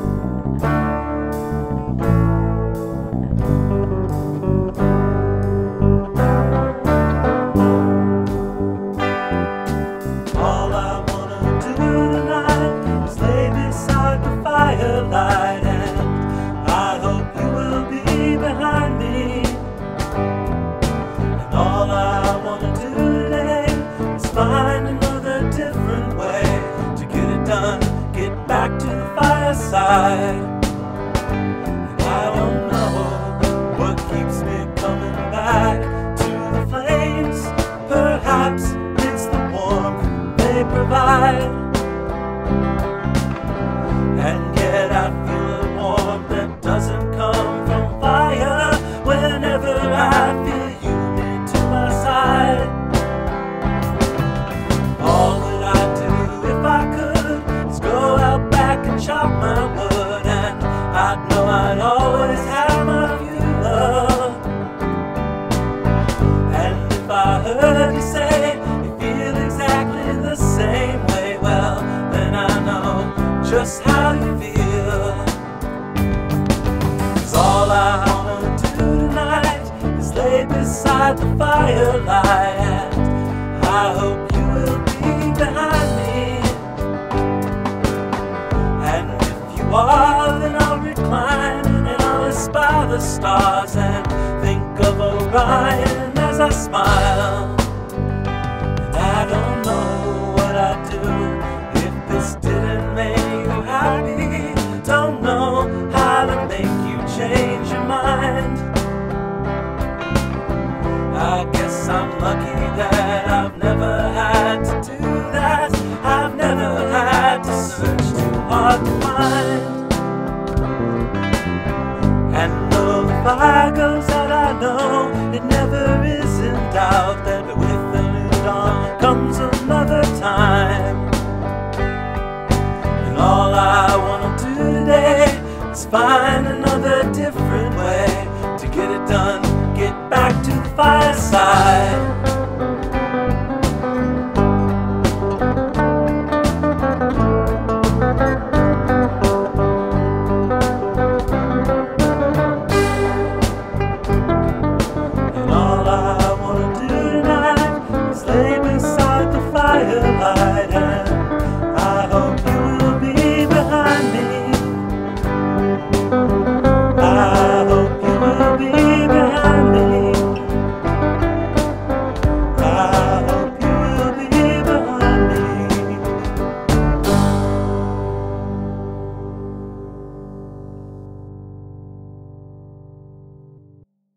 All I wanna do tonight is lay beside the firelight, and I hope you will be behind me. And all I wanna do today is find another different way to get it done, get back to the fireside. And I don't know what keeps me coming back to the flames. Perhaps it's the warmth they provide, and yet I feel a warmth that doesn't come from fire whenever I feel you near to my side. All that I'd do if I could is go out back and chop my wood, and I'd know I'd always have my view of. And if I heard you say you feel exactly the same way, well, then I know just how you feel. 'Cause all I wanna do tonight is lay beside the firelight, and I hope you will be behind me. And if you are, then I'll recline and I'll espy the stars and think of Orion as I smile. And I don't know what I'd do if this didn't make you happy. Don't know how to make you change your mind. I guess I'm lucky that I've never had to do that. I've never had to search too hard to find. And though the fire goes out, I know it never is in doubt that with a new dawn comes another time. And all I wanna do today is find another different way to get it done, get back to the fireside.